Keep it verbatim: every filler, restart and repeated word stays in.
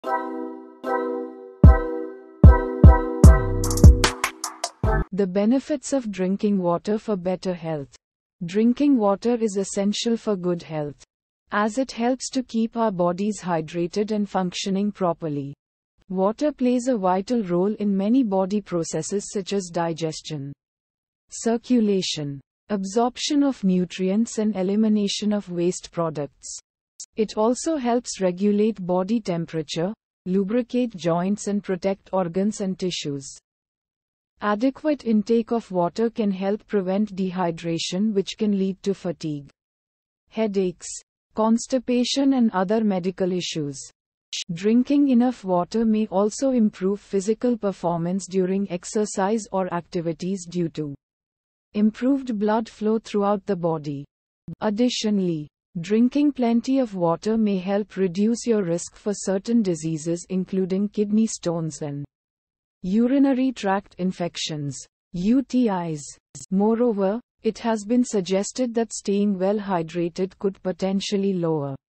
The benefits of drinking water for better health. Drinking water is essential for good health, as it helps to keep our bodies hydrated and functioning properly. Water plays a vital role in many body processes such as digestion, circulation, absorption of nutrients, and elimination of waste products. It also helps regulate body temperature, lubricate joints, and protect organs and tissues. Adequate intake of water can help prevent dehydration, which can lead to fatigue, headaches, constipation, and other medical issues. Drinking enough water may also improve physical performance during exercise or activities due to improved blood flow throughout the body. Additionally, drinking plenty of water may help reduce your risk for certain diseases including kidney stones and urinary tract infections, U T Is. Moreover, it has been suggested that staying well hydrated could potentially lower